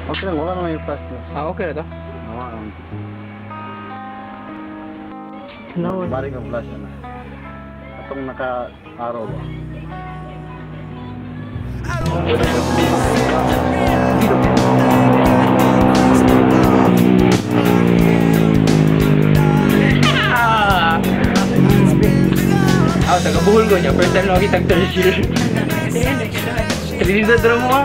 Okay lang, wala naman yung flash mo. Okay na to. Wala naman. No. Maring ang flash na. Atong naka-araw ba? Taga-buhol ko niya. First time na makita treasure. Trinin sa drum mo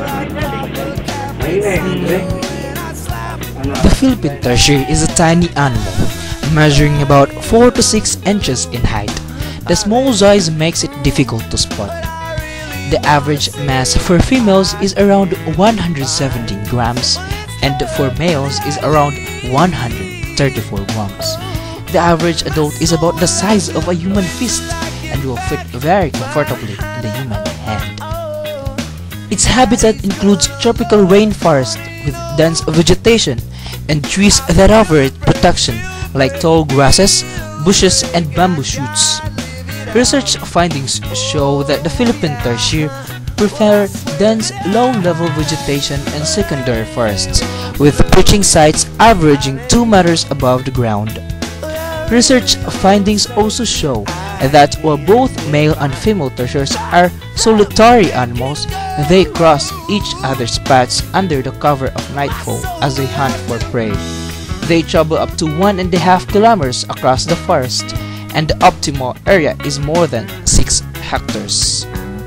The Philippine tarsier is a tiny animal, measuring about 4 to 6 inches in height. The small size makes it difficult to spot. The average mass for females is around 117 grams, and for males is around 134 grams. The average adult is about the size of a human fist and will fit very comfortably in the human hand. Its habitat includes tropical rainforest with dense vegetation and trees that offer it protection like tall grasses, bushes, and bamboo shoots. Research findings show that the Philippine tarsier prefer dense, low-level vegetation and secondary forests, with perching sites averaging 2 meters above the ground. Research findings also show that while both male and female tarsiers are solitary animals, they cross each other's paths under the cover of nightfall as they hunt for prey. They travel up to 1.5 kilometers across the forest, and the optimal area is more than 6 hectares.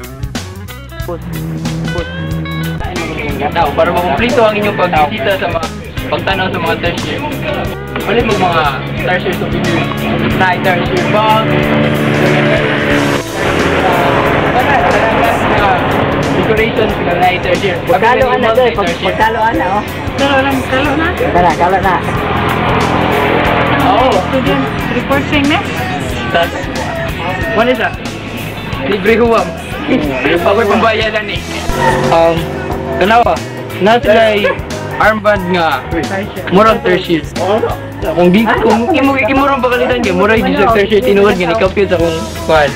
Now, para makumplito ang inyong pagbisita sa mga pagtanaw sa mga tarsier. Ano yung mga tarsier sa video? Night tarsier bag, decoration sa night tarsier. Pagkaloan na doon, pagkaloan na, oh. Kalo na. Kalo na. Oo. Student reinforcing na. Tas, ano siya? Libre huwam. Pagod pambayadan eh. Kanawa, nasa ay armband nga murang tertiary. Kung imurang pakalitan niya, murang di sa tertiary tinuod nga ni-compute sa kung kuhan.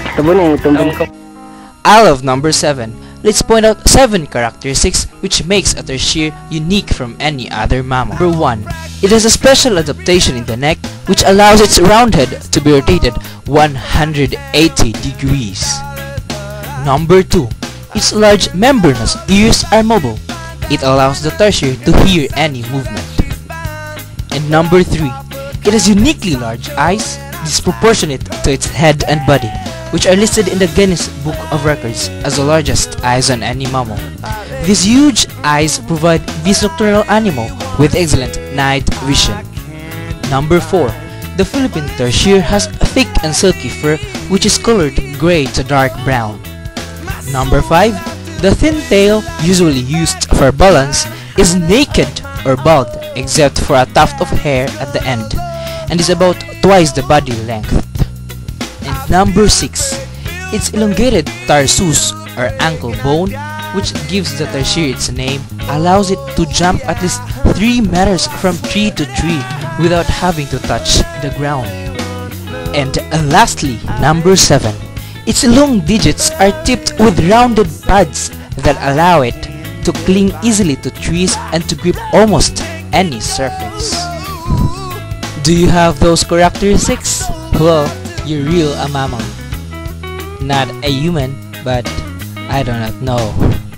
I love number 7. Let's point out 7 characteristics which makes a tarsier unique from any other mammal. Number 1. It has a special adaptation in the neck which allows its round head to be rotated 180 degrees. Number 2. Its large membranous ears are mobile. It allows the tarsier to hear any movement. And number 3. It has uniquely large eyes, disproportionate to its head and body, which are listed in the Guinness Book of Records as the largest eyes on any mammal. These huge eyes provide this nocturnal animal with excellent night vision. Number 4. The Philippine tarsier has thick and silky fur which is colored gray to dark brown. Number 5. The thin tail, usually used for balance, is naked or bald except for a tuft of hair at the end, and is about twice the body length. And number 6. Its elongated tarsus or ankle bone, which gives the tarsier its name, allows it to jump at least 3 meters from tree to tree without having to touch the ground. And lastly, number 7. Its long digits are tipped with rounded pads that allow it to cling easily to trees and to grip almost any surface. Do you have those characteristics? Well, you're real a mammal. Not a human, but I do not know.